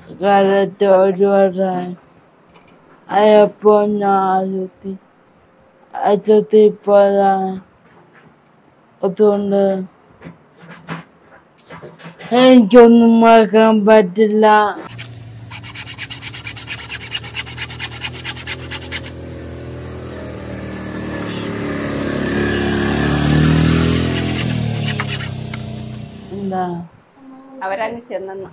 Karat ojuara ayapona ajuti para otunda enjonumakan badila അവരങ്ങ് ചെന്നെന്ന്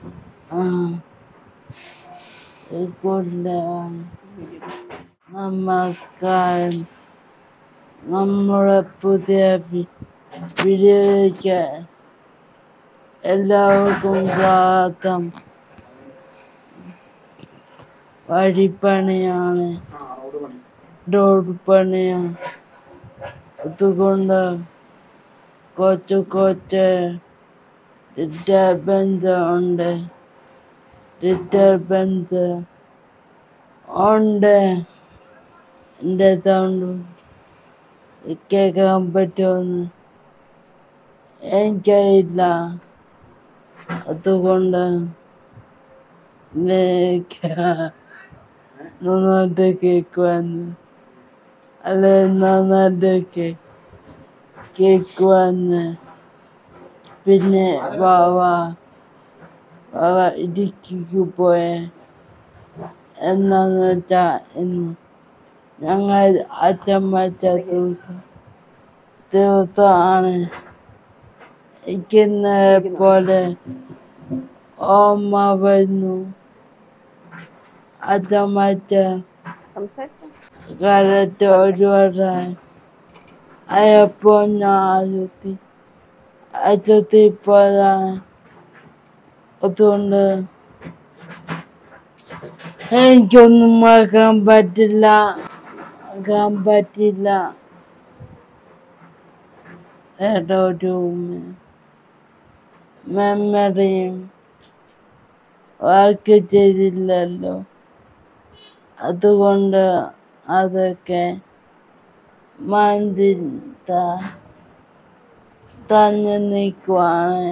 നമസ്കാരം. നമ്മുടെ പുതിയ വീഡിയോയ്ക്ക് എല്ലാവർക്കും സ്വാഗതം. വഴിപ്പണിയാണ്, റോഡ് പണിയാണ്. അതുകൊണ്ട് കൊച്ചു ഡിസ്റ്റർബൻസ് ഉണ്ട്. എൻ്റെ സൗണ്ട് കേൾക്കാൻ പറ്റുമെന്ന് എനിക്കറിയില്ല. അതുകൊണ്ട് നന്നായിട്ട് കേൾക്കുവാന്ന് നന്നായിട്ട് കേൾക്കുവാന്ന്. പിന്നെ വാവ ഇടുക്കിക്ക് പോയ എന്താന്ന് വെച്ചാ ഇന്ന് ഞങ്ങൾ അച്ഛൻ മരിച്ച ദിവസമാണ്. ഇരിക്കുന്ന പോലെ ഓർമ്മ വരുന്നു. അച്ഛൻ മരിച്ച കാലത്ത് ഒരുപാട് അയപ്പോ അച്ഛത്തി പോരാൻ. അതുകൊണ്ട് എനിക്കൊന്നും ആക്കാൻ പറ്റില്ല. ഒരു മെമ്മറിയും വർക്ക് ചെയ്തില്ലല്ലോ. അതുകൊണ്ട് അതൊക്കെ മനസ്സിൽ തങ്ങി നിൽക്കുവാണ്.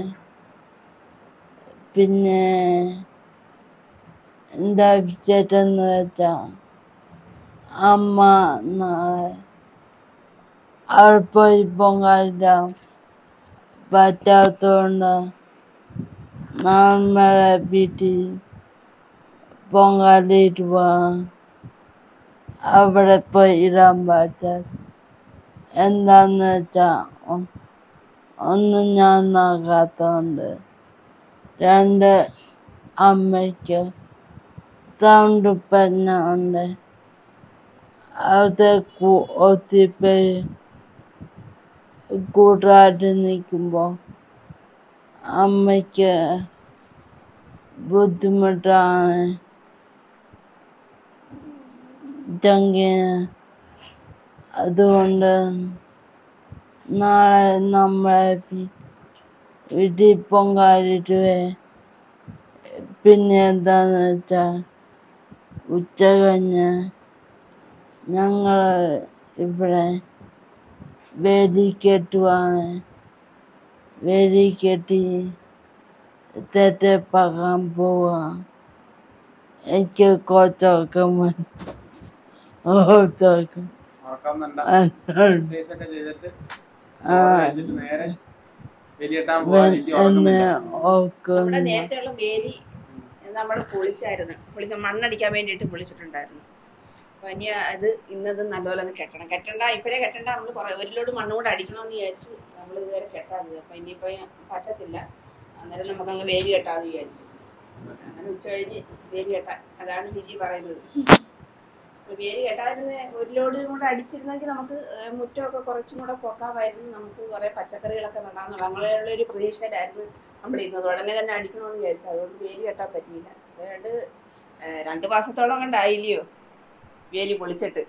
പിന്നെ എന്താ വിശേഷമെന്ന് വെച്ചാ അമ്മ നാളെ അവിടെ പോയി പൊങ്കാലിടാൻ പറ്റാത്തതുകൊണ്ട് നമ്മളെ വീട്ടിൽ പൊങ്കാലിടുക. അവിടെ പോയി ഇടാൻ പറ്റാത്ത എന്താന്ന് വെച്ചാ ഒന്ന് ഞാൻ നോക്കാത്തതുകൊണ്ട്, രണ്ട് അമ്മയ്ക്ക് സൗണ്ട് പ്രശ്നമുണ്ട്. അത് ഒത്തിരി പേര് കൂട്ടായിട്ട് നിൽക്കുമ്പോൾ അമ്മയ്ക്ക് ബുദ്ധിമുട്ടാണ്. അതുകൊണ്ട് നാളെ നമ്മളെ വീട്ടിൽ പൊങ്കാലിടുവേ. പിന്നെ എന്താന്ന് വെച്ചാ ഉച്ച കഴിഞ്ഞ് ഞങ്ങള് ഇവിടെ വേലി കെട്ടുവാണ്. വേലി കെട്ടി തെറ്റപ്പാക്കാൻ പോവാ. എനിക്ക് കുറച്ചൊക്കെ നേരത്തെയുള്ള വേലി നമ്മൾ പൊളിച്ച മണ്ണടിക്കാൻ വേണ്ടിയിട്ട് പൊളിച്ചിട്ടുണ്ടായിരുന്നു. അപ്പൊ ഇനി അത് ഇന്നത് നല്ലപോലെ ഒന്ന് കെട്ടണ്ട. ഇപ്പഴേ കെട്ടണ്ട. നമ്മള് ഒരു ലോഡ് മണ്ണ് കൂടെ അടിക്കണമെന്ന് വിചാരിച്ചു. നമ്മൾ ഇതുവരെ കെട്ടാതെ. അപ്പൊ ഇനിയിപ്പോ പറ്റത്തില്ല. അന്നേരം നമുക്കങ്ങ് വേലി കെട്ടാന്ന് വിചാരിച്ചു. അങ്ങനെ ഉച്ച കഴിഞ്ഞ് വേലി കെട്ടാൻ. അതാണ് ലിജി പറയുന്നത്. വേലി കെട്ടാതിരുന്ന് ഒരു ലോഡ് കൂടെ അടിച്ചിരുന്നെങ്കിൽ നമുക്ക് മുറ്റമൊക്കെ കുറച്ചും കൂടെ പൊക്കാമായിരുന്നു. നമുക്ക് കുറെ പച്ചക്കറികളൊക്കെ നടാന്നുള്ള അങ്ങനെയുള്ളൊരു പ്രതീക്ഷയിലായിരുന്നു നമ്മളിരുന്നത്. ഉടനെ തന്നെ അടിക്കണമെന്ന് വിചാരിച്ചു. അതുകൊണ്ട് വേലി കെട്ടാൻ പറ്റിയില്ല. രണ്ട് മാസത്തോളം കണ്ടായില്ലയോ വേലി പൊളിച്ചിട്ട്?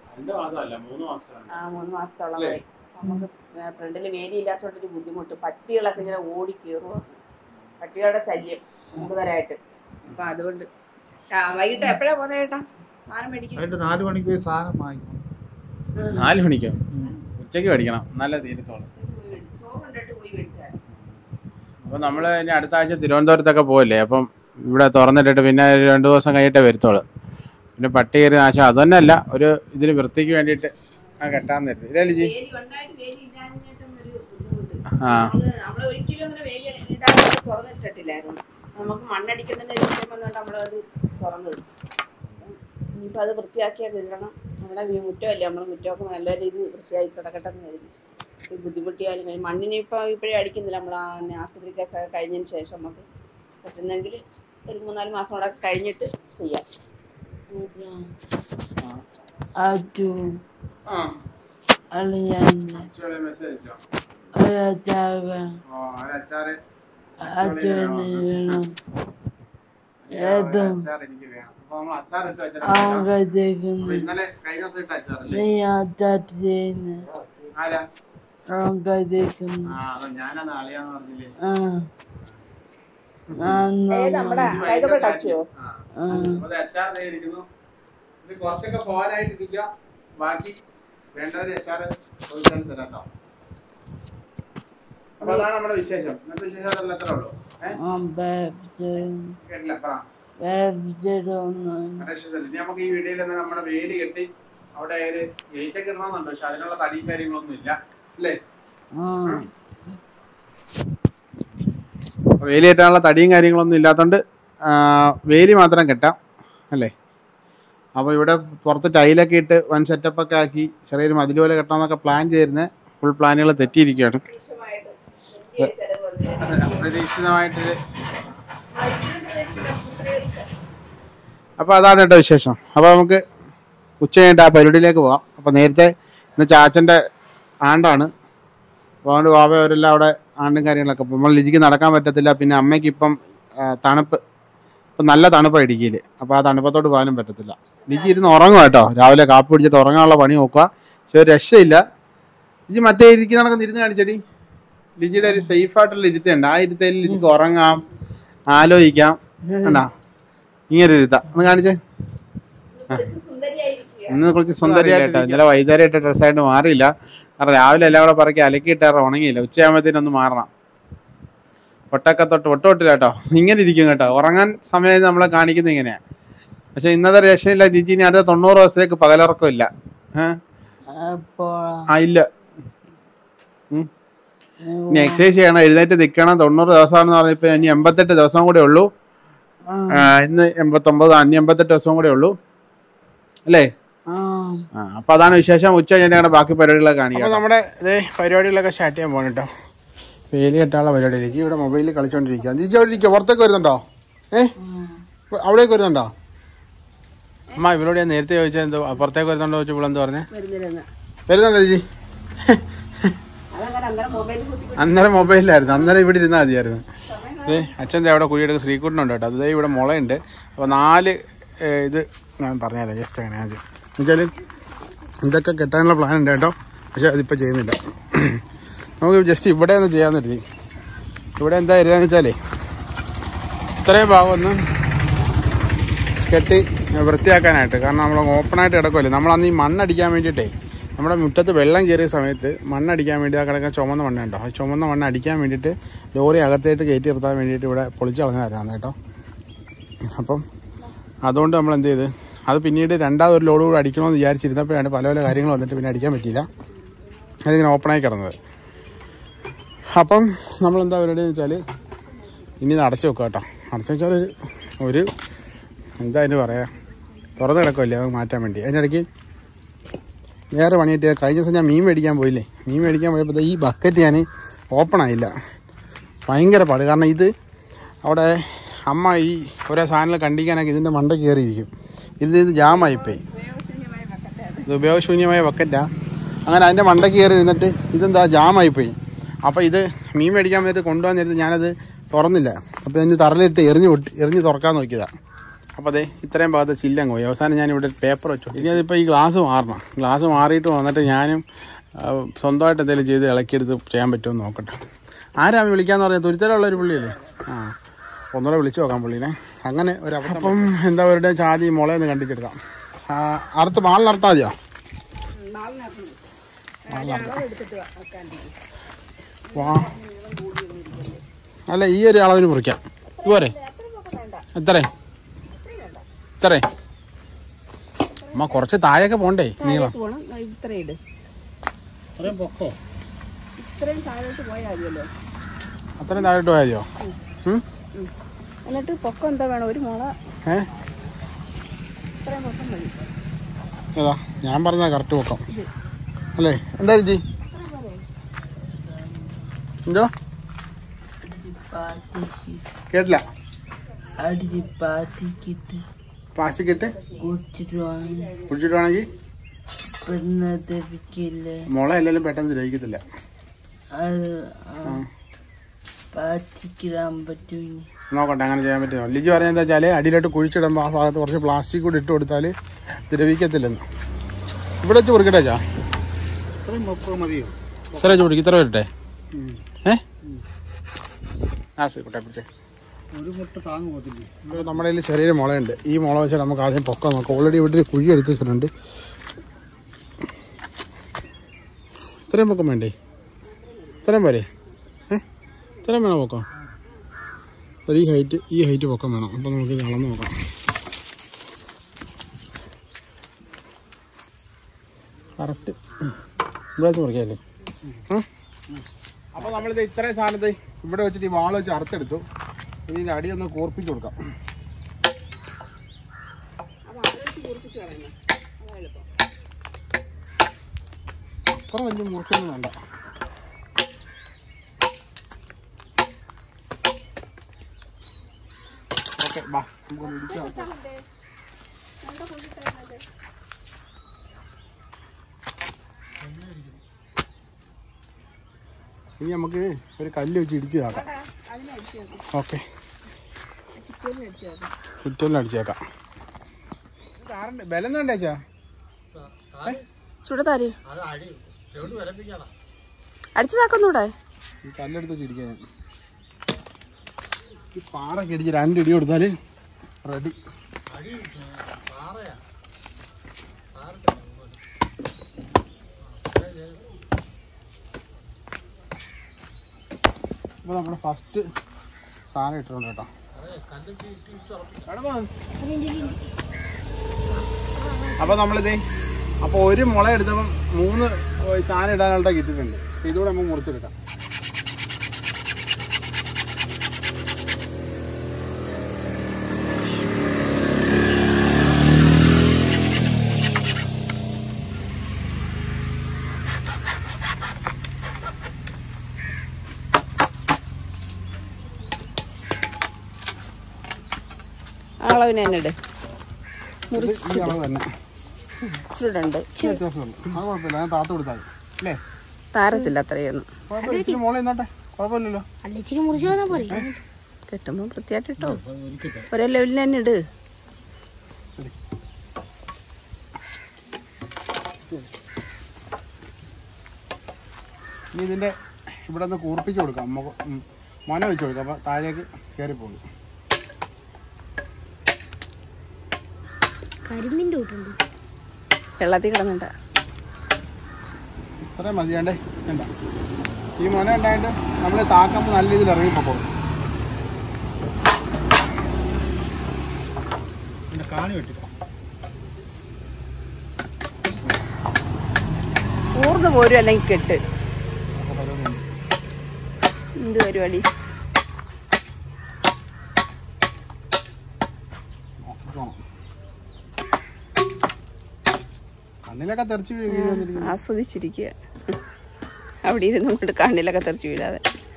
3 മാസത്തോളമായി. നമുക്ക് ഫ്രണ്ടിൽ വേലി ഇല്ലാത്തോണ്ടൊരു ബുദ്ധിമുട്ട്. പട്ടികളൊക്കെ ഇങ്ങനെ ഓടി കയറുവാണ്. പട്ടികളുടെ ശല്യം കൂടുതലായിട്ട്. അപ്പൊ അതുകൊണ്ട് വൈകിട്ട് എപ്പോഴാ പോകുന്നത് ചേട്ടാ? സാധനം മേടിക്കും. 4 മണിക്ക് പോയി സാധനം വാങ്ങിക്കും. 4 മണിക്കോ? ഉച്ചയ്ക്ക് മേടിക്കണം, നല്ല തീരത്തോളം. ചോറുണ്ടിട്ട് പോയി മേടിച്ചാൽ. അപ്പോൾ നമ്മൾ ഇനി അടുത്ത ആഴ്ച തിരുവനന്തപുരത്തൊക്കെ പോകല്ലേ? അപ്പം ഇവിടെ തുറന്നിട്ടിട്ട് പിന്നെ 2 ദിവസം കഴിഞ്ഞിട്ടേ വരുത്തോളൂ. പിന്നെ പട്ടി കയറി നാശം അതൊന്നല്ല, ഒരു ഇതിന് വൃത്തിക്ക് വേണ്ടിയിട്ട് ആ കെട്ടാൻ തരുന്നത് ഇല്ലേ ലിജി? ആ നമ്മള് ഒരിക്കലും അങ്ങനെ വേലി ഇടാതെ തുറന്നിട്ടിട്ടില്ലായിരുന്നു. നമുക്ക് മണ്ണടിക്കേണ്ടത് നമ്മളത് തുറന്നത്. ഇനിയിപ്പോൾ അത് വൃത്തിയാക്കിയാൽ ഇടണം. നമ്മുടെ മുറ്റമല്ലേ, നമ്മൾ മുറ്റമൊക്കെ നല്ല രീതിയിൽ വൃത്തിയാക്കി കിടക്കട്ടെന്ന് കരുതി. ബുദ്ധിമുട്ടിയാലും കഴിഞ്ഞ് മണ്ണിന് ഇപ്പോഴേ അടിക്കുന്നില്ല. നമ്മൾ ആശുപത്രി കേസൊക്കെ കഴിഞ്ഞതിന് ശേഷം നമുക്ക് പറ്റുന്നെങ്കിൽ ഒരു 3-4 മാസം കൂടെ കഴിഞ്ഞിട്ട് ചെയ്യാം. കുറച്ചൊക്കെ പോരായിട്ടിരിക്കുക, ബാക്കി വേണ്ടവര് അച്ചാറ് ചോദിച്ചാൽ തരാട്ടോ. അപ്പൊ അതാണ് നമ്മുടെ വിശേഷം. ഇന്നത്തെ വിശേഷം അതല്ല, എത്ര ഉള്ളൂ. കേട്ടില്ല, പറ. ഇനി നമുക്ക് ഈ വീഡിയോയിൽ തന്നെ നമ്മുടെ വേലി കെട്ടി അവിടെ ഒരു ഗേറ്റൊക്കെ ഇടണമെന്നുണ്ട്. പക്ഷെ അതിനുള്ള തടിയും കാര്യങ്ങളൊന്നും ഇല്ല അല്ലേ? വേലി കെട്ടാനുള്ള തടിയും കാര്യങ്ങളൊന്നും ഇല്ലാത്തതുകൊണ്ട് വേലി മാത്രം കെട്ടാം അല്ലേ? അപ്പോൾ ഇവിടെ പുറത്ത് ടൈലൊക്കെ ഇട്ട് വൻ സെറ്റപ്പൊക്കെ ആക്കി ചെറിയൊരു മതിൽ പോലെ കെട്ടണമെന്നൊക്കെ പ്ലാൻ ചെയ്തിരുന്നത് ഫുൾ പ്ലാനുകൾ തെറ്റിയിരിക്കുകയാണ്. അപ്രതീക്ഷിതമായിട്ടൊരു അപ്പോൾ അതാണ് കേട്ടോ വിശേഷം. അപ്പോൾ നമുക്ക് ഉച്ച കഴിഞ്ഞിട്ട് ആ പരിപാടിയിലേക്ക് പോകാം. അപ്പോൾ നേരത്തെ ഇന്ന് ചാച്ചൻ്റെ ആണ്ടാണ്. അപ്പോൾ അതുകൊണ്ട് വാവ അവരെല്ലാം അവിടെ ആണ്ടും കാര്യങ്ങളൊക്കെ. അപ്പോൾ നമ്മൾ ലിജിക്ക് നടക്കാൻ പറ്റത്തില്ല. പിന്നെ അമ്മയ്ക്ക് ഇപ്പം തണുപ്പ്, ഇപ്പം നല്ല തണുപ്പാണ് ഇടുക്കിയിൽ. അപ്പോൾ ആ തണുപ്പത്തോട്ട് പോകാനും പറ്റത്തില്ല. ലിജി ഇരുന്ന് ഉറങ്ങുക കേട്ടോ. രാവിലെ കാപ്പി പിടിച്ചിട്ട് ഉറങ്ങാനുള്ള പണി നോക്കുക. പക്ഷെ ഒരു രക്ഷയില്ല. ലിജി മറ്റേ ഇരിക്കുന്നതൊക്കെ ഇരുന്ന് കാണിച്ചടി. ലിജിയുടെ ഒരു സേഫായിട്ടുള്ള ഇരുത്തുണ്ട്. ആ ഇരുത്തയിൽ ലിജിക്ക് ഉറങ്ങാം, ആലോചിക്കാം. കണ്ടാ ഇങ്ങനെ ഇരുത്ത ഒന്ന് കാണിച്ചേ. ഇന്ന് കുറച്ച് സുന്ദരിയായിട്ടോ. ഇന്നലെ വൈകുന്നേരമായിട്ട് ഡ്രസ്സായിട്ട് മാറിയില്ല. കാരണം രാവിലെ എല്ലാം കൂടെ പറക്കി അലക്കിയിട്ടാറ് ഉണങ്ങിയില്ല. ഉച്ചയാകുമ്പോഴത്തേനൊന്ന് മാറണം. ഒട്ടൊക്കെ ഒട്ടില്ല കേട്ടോ. ഇങ്ങനെ ഇരിക്കും കേട്ടോ. ഉറങ്ങാൻ സമയം നമ്മളെ കാണിക്കുന്നത് ഇങ്ങനെയാണ്. പക്ഷെ ഇന്നത്തെ രക്ഷയില്ല. ജിജിനി അടുത്ത 90 ദിവസത്തേക്ക് പകലിറക്കം ഇല്ല. ഇല്ല. ഇനി എക്സസൈസ് ചെയ്യണം, എഴുന്നേറ്റ് നിൽക്കണം. 90 ദിവസമാണെന്ന് പറഞ്ഞപ്പോ ഇനി 88 ദിവസം കൂടെ ഉള്ളൂ. ഇന്ന് 89, ഇനി 88 ദിവസം കൂടെ ഉള്ളൂ അല്ലേ? അപ്പൊ അതാണ് വിശേഷം. ഉച്ച കഴിഞ്ഞാൽ ബാക്കി പരിപാടികളൊക്കെ കാണിക്കാം. അപ്പൊ നമ്മുടെ ഇതേ പരിപാടികളൊക്കെ സ്റ്റാർട്ട് ചെയ്യാൻ പോകണം കേട്ടോ. വേലി കെട്ടാനുള്ള പരിപാടി. ലിജി ഇവിടെ മൊബൈലിൽ കളിച്ചോണ്ടിരിക്കുക. ലിജി അവിടെ ഇരിക്കുക. പുറത്തേക്ക് വരുന്നുണ്ടോ? അവിടേക്ക് വരുന്നുണ്ടോ? അമ്മ ഇവരോട് ഞാൻ നേരത്തെ ചോദിച്ചാൽ എന്തോ പുറത്തേക്ക് വരുന്നുണ്ടോ ചോദിച്ചു. ഇവളെന്ത് പറഞ്ഞേ? വരുന്നുണ്ടോ ലിജി? അന്നേരം മൊബൈലിലായിരുന്നു. അന്നേരം ഇവിടെ ഇരുന്നാൽ മതിയായിരുന്നു. ഇത് അച്ഛൻ്റെ അവിടെ കുഴിയെടുക്കുക ശ്രീകുട്ടനുണ്ട് കേട്ടോ. അതേ ഇവിടെ മുളയുണ്ട്. അപ്പോൾ 4 ഇത് ഞാൻ പറഞ്ഞുതരാം ജസ്റ്റ് അങ്ങനെ എന്നുവെച്ചാൽ ഇതൊക്കെ കെട്ടാനുള്ള പ്ലാൻ ഉണ്ട് കേട്ടോ. പക്ഷെ അതിപ്പോൾ ചെയ്യുന്നില്ല. നമുക്ക് ജസ്റ്റ് ഇവിടെ ഒന്ന് ചെയ്യാമെന്ന് കരുതി. ഇവിടെ എന്താ കരുതാന്ന് വെച്ചാലേ ഇത്രയും ഭാഗം ഒന്ന് കെട്ടി വൃത്തിയാക്കാനായിട്ട്. കാരണം നമ്മൾ ഓപ്പണായിട്ട് കിടക്കുമല്ലേ. നമ്മളന്ന് ഈ മണ്ണടിക്കാൻ വേണ്ടിയിട്ടേ നമ്മുടെ മുറ്റത്ത് വെള്ളം കയറിയ സമയത്ത് മണ്ണടിക്കാൻ വേണ്ടി ആ കിടക്കാൻ ചുമന്ന മണ്ണുണ്ടോ, ആ ചുമന്ന മണ്ണ് അടിക്കാൻ വേണ്ടിയിട്ട് ലോറി അകത്തായിട്ട് കയറ്റി നിർത്താൻ വേണ്ടിയിട്ട് ഇവിടെ പൊളിച്ച് കളഞ്ഞതാണ് കേട്ടോ. അപ്പം അതുകൊണ്ട് നമ്മൾ എന്ത് ചെയ്ത് അത് പിന്നീട് രണ്ടാമതൊരു ലോഡ് കൂടെ അടിക്കണമെന്ന് വിചാരിച്ചിരുന്നപ്പോഴാണ് പല പല കാര്യങ്ങൾ വന്നിട്ട് പിന്നെ അടിക്കാൻ പറ്റിയില്ല. അതിങ്ങനെ ഓപ്പണായി കിടന്നത്. അപ്പം നമ്മളെന്താ പരിപാടി എന്ന് വെച്ചാൽ ഇനി ഇത് അടച്ചു വെക്കുക കേട്ടോ. അടച്ചു വെച്ചാൽ ഒരു എന്താ അതിന് പറയുക, തുറന്ന് കിടക്കുമല്ലേ, അത് മാറ്റാൻ വേണ്ടി. അതിനിടയ്ക്ക് വേറെ പണിയിട്ട് കഴിഞ്ഞ ദിവസം ഞാൻ മീൻ മേടിക്കാൻ പോയില്ലേ. മീൻ മേടിക്കാൻ പോയപ്പോൾ ഈ ബക്കറ്റ് ഞാൻ ഓപ്പൺ ആയില്ല. ഭയങ്കര പാട്. കാരണം ഇത് അവിടെ അമ്മ ഈ ഓരോ സാധനങ്ങൾ കണ്ടിക്കാനൊക്കെ ഇതിൻ്റെ മണ്ട കയറിയിരിക്കും. ഇത് ജാമായിപ്പോയി. ഇത് ഉപയോഗശൂന്യമായ ബക്കറ്റാണ്. അങ്ങനെ അതിൻ്റെ മണ്ട കയറി ഇരുന്നിട്ട് ഇതെന്താ ജാമായിപ്പോയി. അപ്പോൾ ഇത് മീൻ മേടിക്കാൻ വേണ്ടിയിട്ട് കൊണ്ടുവന്നിരുന്ന് ഞാനത് തുറന്നില്ല. അപ്പോൾ ഞാൻ തറലിട്ട് എറിഞ്ഞ് തുറക്കാൻ നോക്കിയതാണ്. അപ്പോൾ അതെ ഇത്രയും ഭാഗത്ത് ചില്ലങ്ങ് പോയി. അവസാനം ഞാനിവിടെ പേപ്പർ വെച്ചു. ഇനി അതിപ്പോൾ ഈ ഗ്ലാസ് മാറണം. ഗ്ലാസ് മാറിയിട്ട് വന്നിട്ട് ഞാനും സ്വന്തമായിട്ട് എന്തെങ്കിലും ചെയ്ത് ഇളക്കിയെടുത്ത് ചെയ്യാൻ പറ്റുമോ എന്ന് നോക്കട്ടെ. ആരാ വിളിക്കാമെന്ന് പറഞ്ഞാൽ തുരുത്തലുള്ളൊരു പുള്ളിയല്ലേ. ഒന്നുകൂടെ വിളിച്ചു നോക്കാം പുള്ളീനെ. അങ്ങനെ ഒരു അപ്പം എന്താ അവരുടെ ചാതി മുളയൊന്ന് കണ്ടിച്ചെടുക്കാം. അറുത്ത് മാളിനറുത്താൽ മതിയോ? അല്ല ഈ ഒരു അളവിന് മുറിക്കാം. ഇതുപോലെ എത്രേ അമ്മ കുറച്ച് താഴെയൊക്കെ പോണ്ടേ നീളം ഇത്രയിട് അത്രയും പൊക്കോ ഇത്രയും താഴോട്ട് പോയാൽ മതിയല്ലോ. അത്രയും താഴോട്ട് പോയാൽ മതിയോ? എന്നിട്ട് പൊക്കം എന്താ വേണം? ഒരു മുള ഇത്രയും പൊക്കം മതി. ഏതാ ഞാൻ പറഞ്ഞ കറക്റ്റ് പൊക്കം അല്ലേ? എന്താ ചേച്ചി എന്തോ കേട്ടില്ല? പ്ലാസ്റ്റിക്കിട്ട് കുടിച്ചിട്ട് വേണമെങ്കിൽ മുള എല്ലാവരും പെട്ടെന്ന് ദ്രവിക്കത്തില്ല. നോക്കട്ടെ അങ്ങനെ ചെയ്യാൻ പറ്റുമോ? ലിജി പറഞ്ഞ എന്താ വെച്ചാൽ അടിയിലോട്ട് കുഴിച്ചിടുമ്പോൾ ആ ഭാഗത്ത് കുറച്ച് പ്ലാസ്റ്റിക് കൂടി ഇട്ട് കൊടുത്താൽ ദ്രവിക്കത്തില്ലെന്ന്. ഇവിടെ വെച്ച് കുറിക്കട്ടെ ചാ? ഇത്രയും പൊക്കോ മതിയോ? ഇത്ര വെച്ച് കുടിക്കും. ഇത്ര വരട്ടെ? കുട്ടെ പിടിച്ചേ. ഒരു മുട്ട താങ്ങ് പോകത്തില്ലേ? നമ്മുടെ കയ്യിൽ ചെറിയൊരു മുളയുണ്ട്. ഈ മുള വെച്ചാൽ നമുക്ക് ആദ്യം പൊക്കം നോക്കാം. ഓൾറെഡി ഇവിടെ ഒരു കുഴി എടുത്ത് വെച്ചിട്ടുണ്ട്. ഇത്രയും പൊക്കം വേണ്ടേ? ഇത്രയും പോരെ? ഇത്രയും വേണം പൊക്കം? ഈ ഹൈറ്റ് പൊക്കം വേണം. അപ്പം നമുക്ക് ഇത് അളന്ന് നോക്കാം. കറക്റ്റ് ഇവിടെ വെച്ച് മുറിക്കാമല്ലേ? അപ്പോൾ നമ്മളിത് ഇത്രയും സാധനത്തെ ഇവിടെ വെച്ചിട്ട് ഈ വാള് വെച്ച് അറുത്തെടുത്തു. ഇനി ഇതിൻ്റെ അടിയൊന്ന് കൂർപ്പിച്ച് കൊടുക്കാം. അത്ര വലിയ മുറിച്ചൊന്നും വേണ്ട. ഓക്കെ ബാ നമുക്കൊന്ന് ഇടിക്കാം. ഇനി നമുക്ക് ഒരു കല്ല് വെച്ച് ഇടിച്ച് നോക്കാം. ഓക്കെ ചുറ്റലിന് അടിച്ചേക്കാം. ബലം വേണ്ട ചാ? ചുടത്താരി അടിച്ചതാക്കുന്നൂടെ? ഈ കല്ലെടുത്ത് ചിരിക്കാൻ ഈ പാറൊക്കെ ഇടിച്ച് 2 ഇടി കൊടുത്താൽ റെഡി. അപ്പോൾ നമ്മുടെ ഫസ്റ്റ് സാധനം ഇട്ടിട്ടുണ്ട് കേട്ടോ. അപ്പോൾ നമ്മളിതേ അപ്പോൾ ഒരു മുള എടുത്തപ്പം 3 സാധനം ഇടാനായിട്ട് കിട്ടിയിട്ടുണ്ട്. ഇതുകൂടെ നമുക്ക് മുറിച്ചെടുക്കാം. അളവിന് തന്നെ ഇട്. ഈ അളവ് തന്നെ ചുടുണ്ട്. വ്യത്യാസമുണ്ട്. അത് കുഴപ്പമില്ല. ഞാൻ താത്ത കൊടുത്താൽ അല്ലേ? താരത്തില്ല അത്രയൊന്നും. കുഴപ്പമില്ല. മോളെ ഇന്നോട്ടെ കുഴപ്പമില്ലല്ലോ. കിട്ടുമ്പോൾ വൃത്തിയായിട്ട് ഇട്ടോ. ഒരേ ലെവലിൽ തന്നെ ഇട്. ഇനി ഇതിൻ്റെ ഇവിടെ ഒന്ന് കൂർപ്പിച്ച് കൊടുക്കാം. മൊന വെച്ച് കൊടുക്കാം. അപ്പോൾ താഴേക്ക് കയറി പോകും. വെള്ളത്തിൽ കിടന്നുണ്ട്. ഇത്രയും മതിയാണ്ടേ വേണ്ട. ഈ മൊന ഉണ്ടായിട്ട് നമ്മൾ താക്കുമ്പോൾ നല്ല രീതിയിൽ ഇറങ്ങിപ്പോകും. പിന്നെ കാണി വെട്ടിക്കാം. ഊർന്ന് പോരും അല്ലെങ്കിൽ കെട്ട്. എന്ത് പരിപാടി? കണ്ണിലൊക്കെ തെറിച്ച് വീഴും. ആസ്വദിച്ചിരിക്കുക. അവിടെ ഇരുന്ന് കൊണ്ട് കണ്ണിലൊക്കെ തെറിച്ച് വീഴാതെ.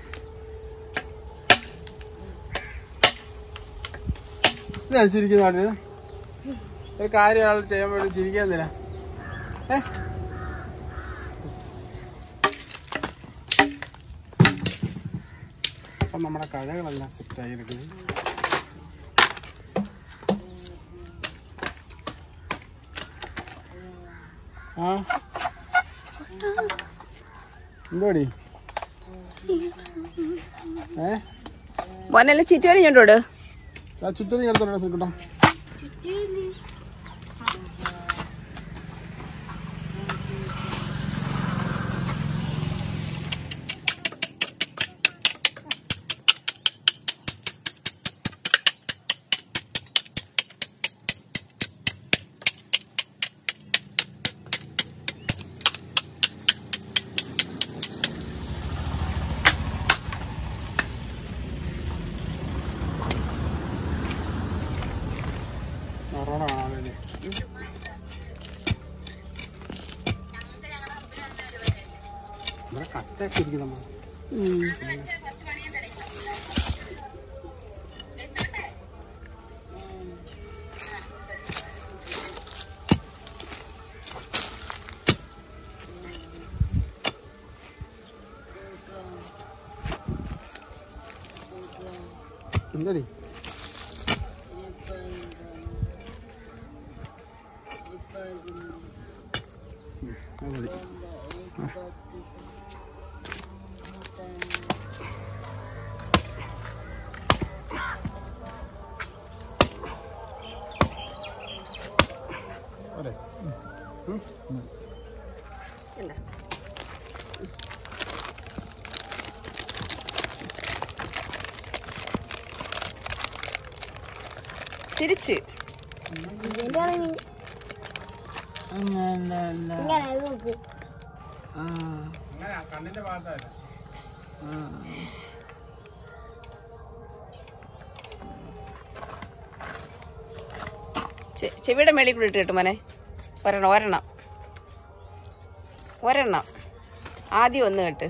ചിരിക്കുന്ന ഒരു കാര്യം ആൾ ചെയ്യാൻ വേണ്ടി ചിരിക്കാൻ തരാം. അപ്പം നമ്മുടെ കഴകളെല്ലാം സെറ്റായിരിക്കും. ആ എന്തോടി മോനെല്ലാം ചുറ്റുവലി ഞണ്ടോട് ചുറ്റലി എടുത്തോട്ടെ കേട്ടോ. റോഡ് കാണാമല്ലേ? ഇവിടെ കട്ടൊക്കെ ഇരിക്കും നമ്മൾ. എന്താടി തിരിച്ച് കണ്ണിന്റെ ഭാഗത്തായിരുന്നു. ചെവിയുടെ മേളിൽ കൂടി ഇട്ട് കിട്ടും മോനെ. ഒരെണ്ണം ആദ്യം ഒന്ന് കേട്ട്.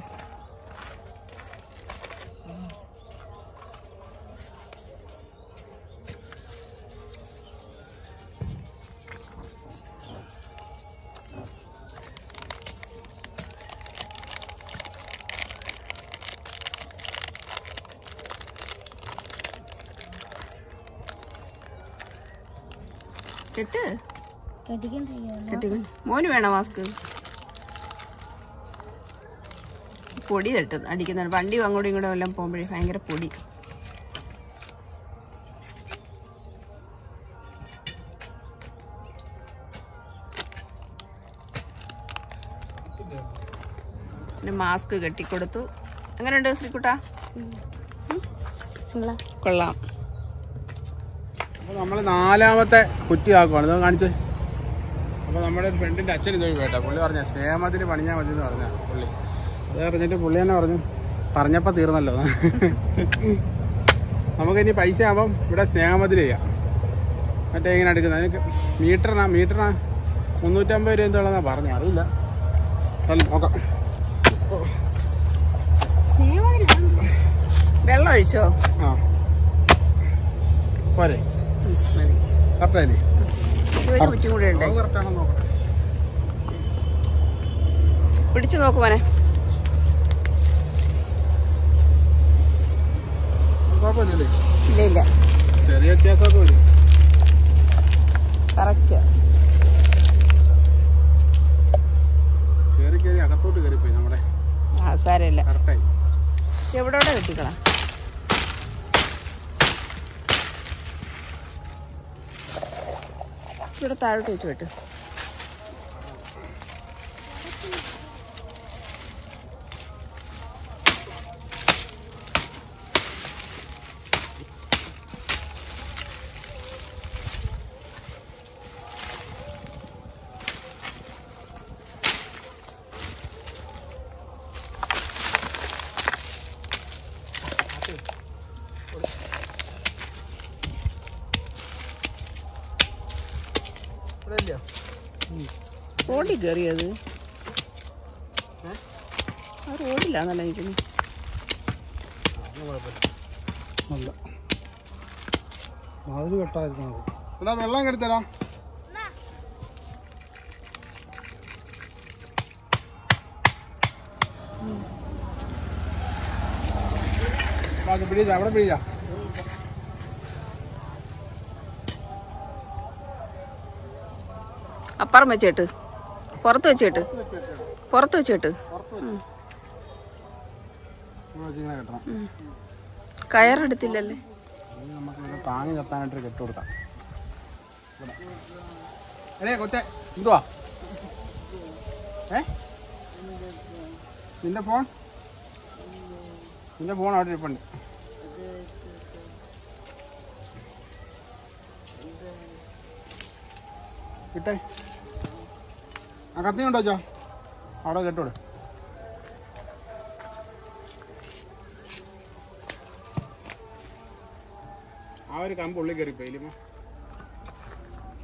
കെട്ട് മോന് വേണോ മാസ്ക്? പൊടി തട്ട് അടിക്കുന്നുണ്ട്. വണ്ടി അങ്ങോട്ടും ഇങ്ങോട്ടും എല്ലാം പോകുമ്പോഴേ ഭയങ്കര പൊടി. മാസ്ക് കെട്ടിക്കൊടുത്തു. എങ്ങനെയുണ്ട് ശ്രീകുട്ടാ? കൊള്ളാം. അപ്പോൾ നമ്മൾ 4ാമത്തെ കുറ്റി ആക്കുവാണ്. ഇത് കാണിച്ച്. അപ്പോൾ നമ്മുടെ ഒരു ഫ്രണ്ടിൻ്റെ അച്ഛൻ ഇതൊരു കേട്ടോ. പുള്ളി പറഞ്ഞ സ്നേഹമതിൽ പണിഞ്ഞാൽ മതി എന്ന് പറഞ്ഞാൽ പുള്ളി. അത് പറഞ്ഞിട്ട് പുള്ളി തന്നെ പറഞ്ഞു, പറഞ്ഞപ്പോൾ തീർന്നല്ലോ. നമുക്കിനി പൈസ ആകുമ്പം ഇവിടെ സ്നേഹമതിൽ ചെയ്യാം. മറ്റേ ഇങ്ങനെ എടുക്കുന്നത് അതിന് മീറ്ററിനാ 350 രൂപ എന്തുള്ളതെന്നാണ് പറഞ്ഞു. അറിയില്ല, നോക്കാം. വെള്ളം ഒഴിച്ചോ? ആ പോരെ, കറക്റ്റല്ലേ? കുറ്റി കൂടെ ഉണ്ട്. കറക്റ്റാണോ നോക്കട്ടെ. പിടിച്ചു നോക്കുവാനെ. കുഴപ്പമില്ലല്ലേ? ഇല്ല ചെറിയ വ്യത്യാസമൊക്കെ വരും. കറക്റ്റ്. കയറി അകത്തോട്ട് കയറിപ്പോയി നമ്മുടെ. സാരമില്ല, കറക്റ്റായി. ചെവിടോടെ കെട്ടിക്കളാം. ഇവിടെ താഴോട്ട് വെച്ച് വെട്ട്. റോഡിൽ കയറിയത് ആ റോഡിലാന്നല്ല ഇരിക്കുന്നത്. നല്ല മാതിരി കെട്ടായിരുന്നു അത്. എടാ വെള്ളം കെടുത്തടാ. പിടിച്ച അവിടെ പിടിച്ച. അപ്പുറം വെച്ചേട്ട്, പുറത്ത് വെച്ചേട്ട്, പുറത്ത് വെച്ചേട്ട്. കയറെടുത്തില്ലല്ലേ? നമുക്ക് താങ്ങി നിർത്താനായിട്ട് കെട്ട് കൊടുക്കാം. കൊച്ചേ എന്തുവാ? നിന്റെ ഫോൺ അവിടെ ഇരിപ്പുണ്ട്. കിട്ടേ ആ കത്തി കൊണ്ടോ ചോ, അവിടെ കെട്ടോട്. ആ ഒരു കമ്പ് ഉള്ളിൽ കയറിപ്പോയില്ലേ?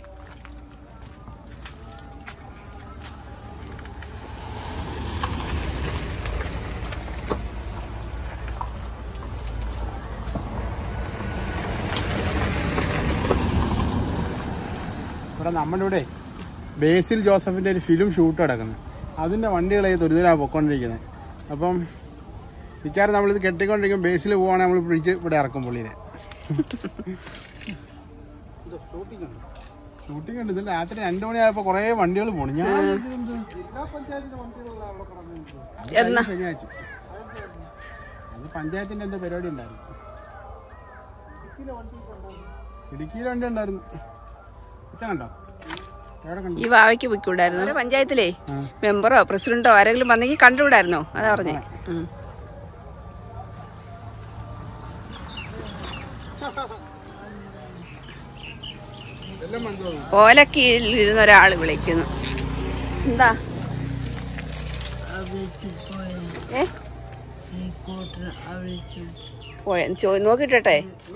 ഇവിടെ നമ്മുടെ ഇവിടെ ബേസിൽ ജോസഫിൻ്റെ ഒരു ഫിലിം ഷൂട്ട് നടക്കുന്നത്. അതിൻ്റെ വണ്ടികളെ തൊരുതരാണ് പൊയ്ക്കൊണ്ടിരിക്കുന്നത്. അപ്പം മിക്കവാറും നമ്മളിത് കെട്ടിക്കൊണ്ടിരിക്കും. ബേസിൽ പോവുകയാണെങ്കിൽ നമ്മൾ പിടിച്ച് ഇവിടെ ഇറക്കും പുള്ളിനെ. ഷൂട്ടിംഗ് ഉണ്ട്. ഇതിൽ രാത്രി 2 മണിയായപ്പോൾ കുറേ വണ്ടികൾ പോണു. ഞാൻ ശനിയാഴ്ച അത് പഞ്ചായത്തിൻ്റെ എന്തോ പരിപാടി ഉണ്ടായിരുന്നു. ഇടുക്കിയിലെ വണ്ടി ഉണ്ടായിരുന്നു. കണ്ടോ? ഈ വാവയ്ക്ക് പൊയ്ക്കൂടായിരുന്നു. പഞ്ചായത്തിലേ മെമ്പറോ പ്രസിഡന്റോ ആരെങ്കിലും വന്നെങ്കിൽ കണ്ടുവിടായിരുന്നോ? അതാ പറഞ്ഞേ. ഓലക്കീഴിലിരുന്ന ഒരാള് വിളിക്കുന്നു. എന്താ പോയ നോക്കിട്ടെ.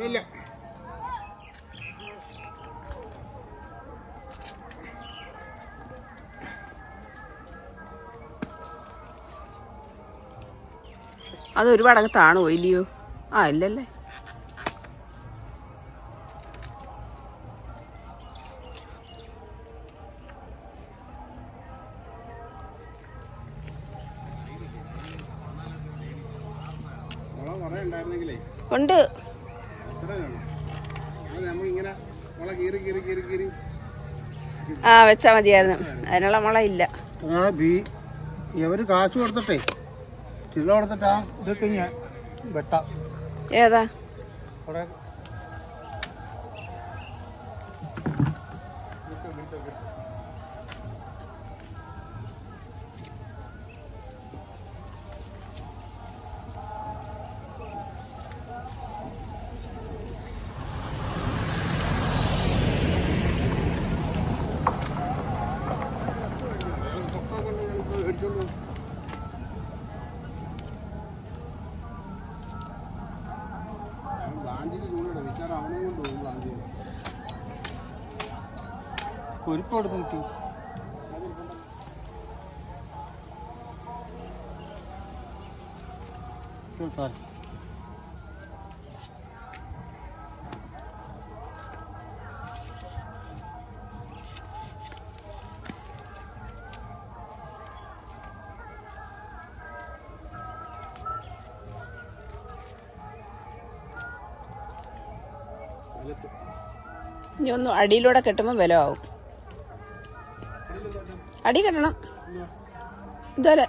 അത് ഒരുപാട് അങ്ങ് താണു പോയില്ലയോ? ഇല്ലല്ലേ. ഉണ്ട്. വെച്ചാ മതിയായിരുന്നു. അതിനുള്ള മുള ഇല്ല. ഇവര് കാശ് കൊടുത്തിട്ടേ കിലോ കൊടുത്തിട്ടാ ഇതൊക്കെ വെട്ടാം. ഏതാ? കുരിപ്പോട് കിട്ടി. സാർ ഇനി ഒന്ന് അടിയിലൂടെ കെട്ടുമ്പോൾ വില ആവും. അടി കെട്ടണം. ഇതുവരെ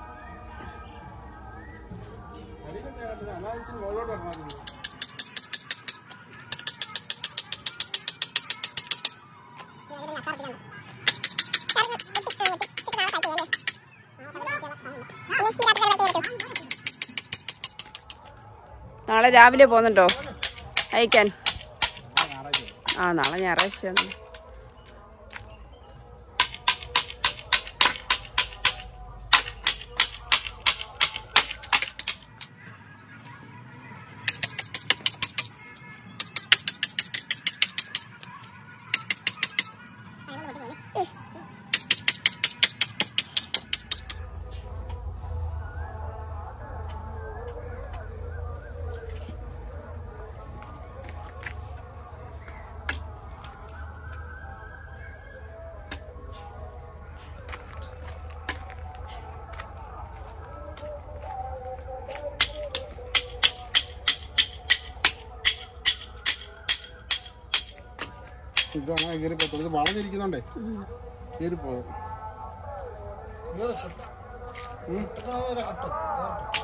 നാളെ രാവിലെ പോകുന്നുണ്ടോ അയക്കാൻ? നാളെ ഞായറാഴ്ചയാണ്. ഇതങ്ങനെ കയറിപ്പോ ഇത് വളഞ്ഞിരിക്കുന്നുണ്ടേ കയറിപ്പോയത്.